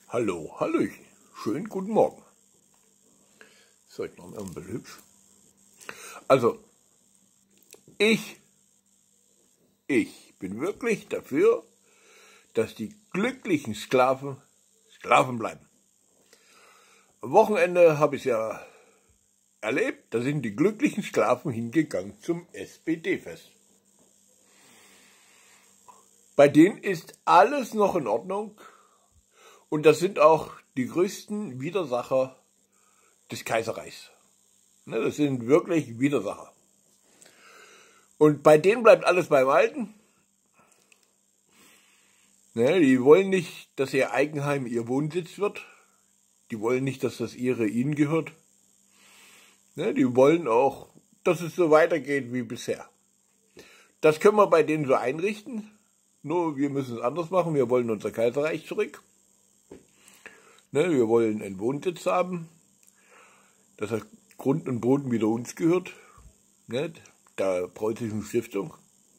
Hallo, hallöchen, schönen guten Morgen. Ist heute noch ein bisschen hübsch. Also, ich bin wirklich dafür, dass die glücklichen Sklaven Sklaven bleiben. Am Wochenende habe ich es ja erlebt, da sind die glücklichen Sklaven hingegangen zum SPD-Fest. Bei denen ist alles noch in Ordnung. Und das sind auch die größten Widersacher des Kaiserreichs. Das sind wirklich Widersacher. Und bei denen bleibt alles beim Alten. Die wollen nicht, dass ihr Eigenheim ihr Wohnsitz wird. Die wollen nicht, dass das ihnen gehört. Die wollen auch, dass es so weitergeht wie bisher. Das können wir bei denen so einrichten. Nur wir müssen es anders machen. Wir wollen unser Kaiserreich zurück. Wir wollen einen Wohnsitz haben, dass das Grund und Boden wieder uns gehört, der preußischen Stiftung.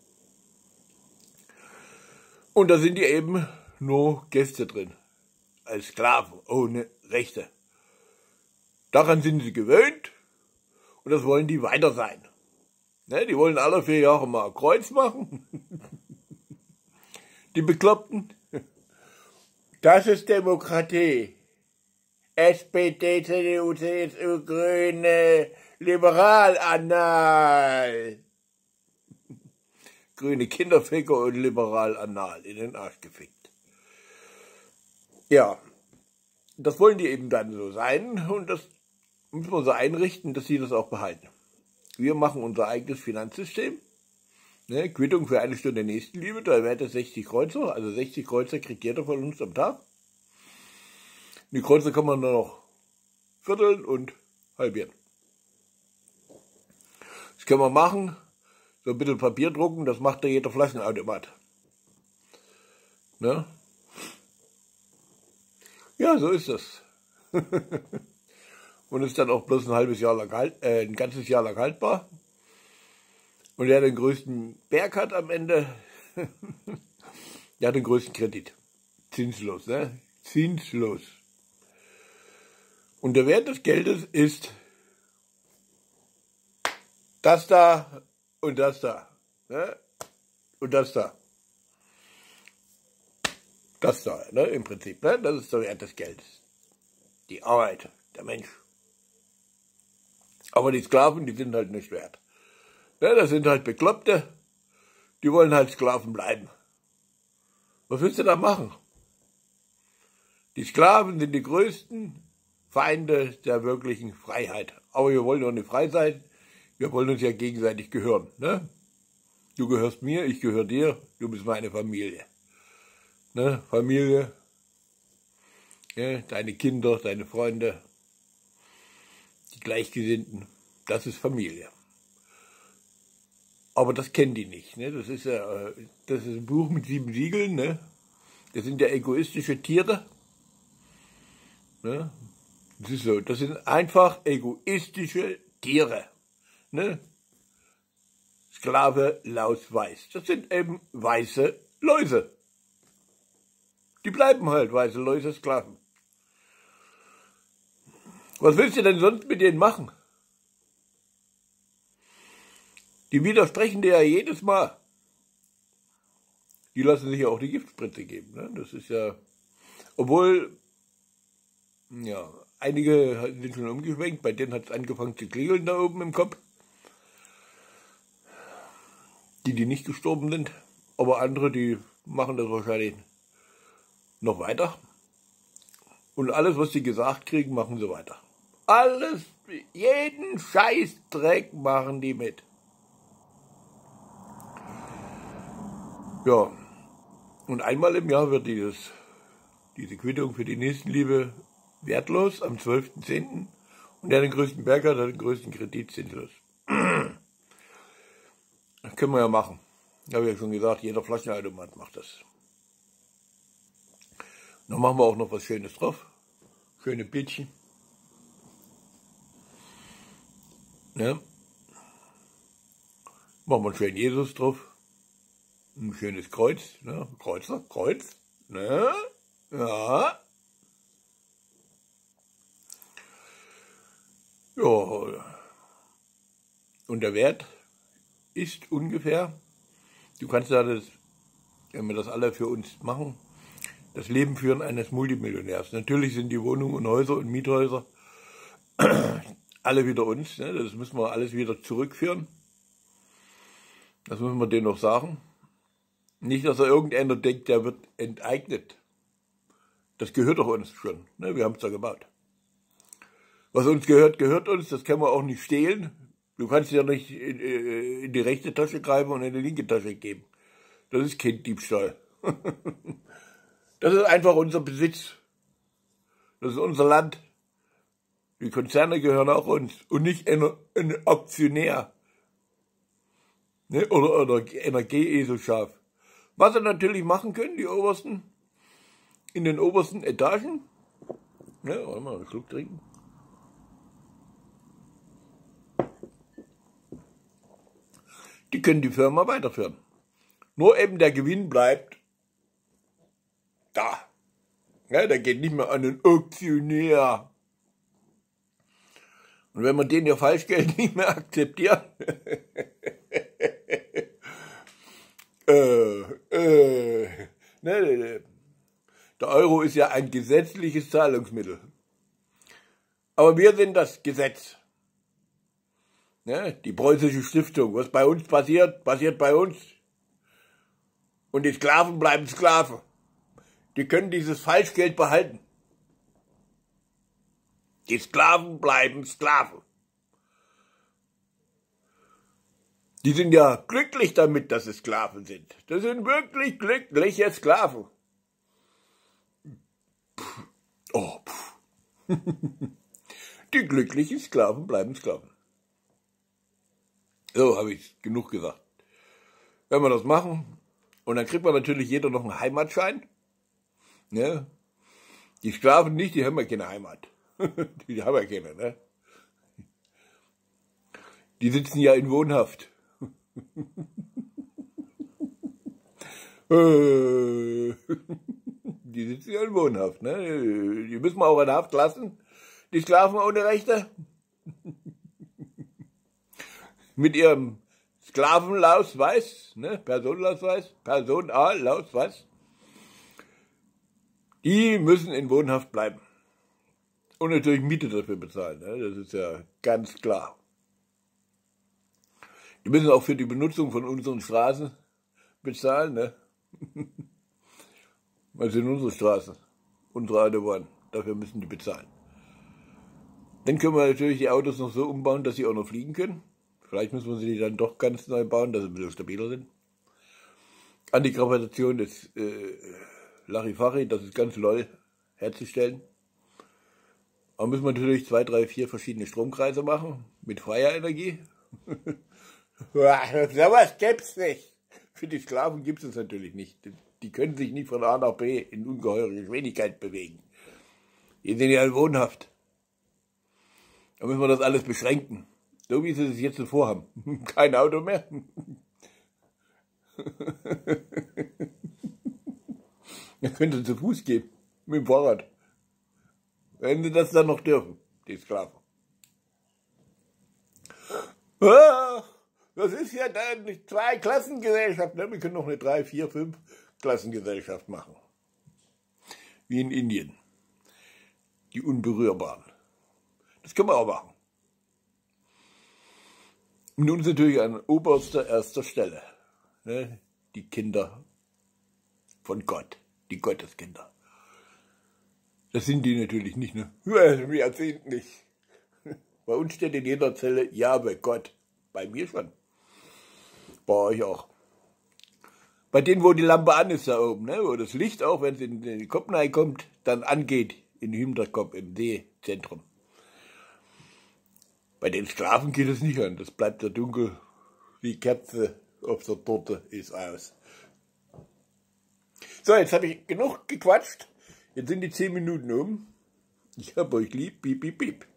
Und da sind die eben nur Gäste drin, als Sklaven, ohne Rechte. Daran sind sie gewöhnt und das wollen die weiter sein. Die wollen alle 4 Jahre mal ein Kreuz machen, die Bekloppten. Das ist Demokratie. SPD, CDU, CSU, Grüne, Liberal-Anal. Grüne Kinderficker und Liberal-Anal in den Arsch gefickt. Ja, das wollen die eben dann so sein und das müssen wir so einrichten, dass sie das auch behalten. Wir machen unser eigenes Finanzsystem. Quittung für 1 Stunde Nächstenliebe, da wäre das 60 Kreuzer, also 60 Kreuzer kriegt jeder von uns am Tag. Die Kreuze kann man nur noch vierteln und halbieren. Das können wir machen, so ein bisschen Papier drucken, das macht ja jeder Flaschenautomat. Ja, so ist das. Und ist dann auch bloß ein ganzes Jahr lang haltbar. Und der den größten Berg hat am Ende, der hat den größten Kredit. Zinslos, Zinslos. Und der Wert des Geldes ist das da und das da. Und das da. Das da, im Prinzip. Das ist der Wert des Geldes. Die Arbeit, der Mensch. Aber die Sklaven, die sind halt nicht wert. Das sind halt Bekloppte, die wollen halt Sklaven bleiben. Was willst du da machen? Die Sklaven sind die größten Feinde der wirklichen Freiheit. Aber wir wollen doch nicht frei sein, wir wollen uns ja gegenseitig gehören. Du gehörst mir, ich gehöre dir, du bist meine Familie. Familie, deine Kinder, deine Freunde, die Gleichgesinnten, das ist Familie. Aber das kennen die nicht. Das ist ein Buch mit 7 Siegeln. Das sind ja egoistische Tiere. Das ist so. Das sind einfach egoistische Tiere. Sklave, Laus, Weiß. Das sind eben weiße Läuse. Die bleiben halt weiße Läuse, Sklaven. Was willst du denn sonst mit denen machen? Die widersprechen dir ja jedes Mal. Die lassen sich ja auch die Giftspritze geben. Das ist ja, obwohl, ja, einige sind schon umgeschwenkt, bei denen hat es angefangen zu klingeln da oben im Kopf. Die nicht gestorben sind. Aber andere, die machen das wahrscheinlich noch weiter. Und alles, was sie gesagt kriegen, machen sie weiter. Alles, jeden Scheißdreck machen die mit. Ja, und einmal im Jahr wird diese Quittung für die Nächstenliebe wertlos am 12.10. Und der den größten Berg hat den größten Kredit zinslos. Das können wir ja machen. Ich habe ja schon gesagt, jeder Flaschenautomat macht das. Dann machen wir auch noch was Schönes drauf. Schöne Bildchen. Machen wir einen schönen Jesus drauf. Ein schönes Kreuz, Kreuz, ja, Ja, und der Wert ist ungefähr, du kannst ja das, wenn wir das alle für uns machen, das Leben führen eines Multimillionärs. Natürlich sind die Wohnungen und Häuser und Miethäuser alle wieder uns, ne? Das müssen wir alles wieder zurückführen. Das müssen wir denen noch sagen. Nicht, dass irgendeiner denkt, der wird enteignet. Das gehört doch uns schon, ne? Wir haben es ja gebaut. Was uns gehört, gehört uns, das können wir auch nicht stehlen. Du kannst ja nicht in die rechte Tasche greifen und in die linke Tasche geben. Das ist kein Diebstahl. Das ist einfach unser Besitz. Das ist unser Land. Die Konzerne gehören auch uns und nicht ein Aktionär. Ne? Oder Energieeselschaf. Was sie natürlich machen können, die Obersten, in den obersten Etagen. Ne, warte mal, einen Schluck trinken. Die können die Firma weiterführen. Nur eben der Gewinn bleibt da. Ja, der geht nicht mehr an den Aktionär. Und wenn man den ja Falschgeld nicht mehr akzeptiert, ne, der Euro ist ja ein gesetzliches Zahlungsmittel. Aber wir sind das Gesetz. Ne, die preußische Stiftung. Was bei uns passiert, passiert bei uns. Und die Sklaven bleiben Sklaven. Die können dieses Falschgeld behalten. Die Sklaven bleiben Sklaven. Die sind ja glücklich damit, dass sie Sklaven sind. Das sind wirklich glückliche Sklaven. Oh, die glücklichen Sklaven bleiben Sklaven. So habe ich genug gesagt. Wenn wir das machen, und dann kriegt man natürlich jeder noch einen Heimatschein. Ja. Die Sklaven nicht, die haben ja keine Heimat. Die haben ja keine, ne? Die sitzen ja in Wohnhaft. Die sitzen ja in Wohnhaft, ne? Die müssen wir auch in Haft lassen. Die Sklaven ohne Rechte. Mit ihrem Sklavenausweis, ne? Personenausweis, Personalausweis. Die müssen in Wohnhaft bleiben. Und natürlich Miete dafür bezahlen, ne? Das ist ja ganz klar. Die müssen auch für die Benutzung von unseren Straßen bezahlen, ne? Das sind unsere Straßen, unsere Autobahn. Dafür müssen die bezahlen. Dann können wir natürlich die Autos noch so umbauen, dass sie auch noch fliegen können. Vielleicht müssen wir sie dann doch ganz neu bauen, dass sie ein bisschen stabiler sind. Antigravitation ist Larifari, das ist ganz lol herzustellen. Aber müssen wir natürlich 2, 3, 4 verschiedene Stromkreise machen, mit freier Energie. Sowas gibt's nicht. Für die Sklaven gibt es natürlich nicht. Die können sich nicht von A nach B in ungeheurer Geschwindigkeit bewegen. Die sind ja in Wohnhaft. Da müssen wir das alles beschränken. So wie sie es jetzt vorhaben. Kein Auto mehr. Dann können sie zu Fuß gehen. Mit dem Fahrrad. Wenn sie das dann noch dürfen, die Sklaven. Das ist ja dann eine 2-Klassengesellschaft. Ne? Wir können noch eine 3, 4, 5 Klassengesellschaft machen. Wie in Indien. Die Unberührbaren. Das können wir auch machen. Und nun ist natürlich an oberster, erster Stelle, ne, die Kinder von Gott, die Gotteskinder. Das sind die natürlich nicht, ne? Wir sind nicht. Bei uns steht in jeder Zelle Jahwe, Gott. Bei mir schon. Bei euch auch. Bei denen, wo die Lampe an ist da oben, ne, wo das Licht auch, wenn es in den Kopf kommt, dann angeht, im Hinterkopf, im D-Zentrum. Bei den Sklaven geht es nicht an, das bleibt ja dunkel, die Kerze auf der Torte ist aus. So, jetzt habe ich genug gequatscht, jetzt sind die 10 Minuten um. Ich hab euch lieb, piep, piep, piep.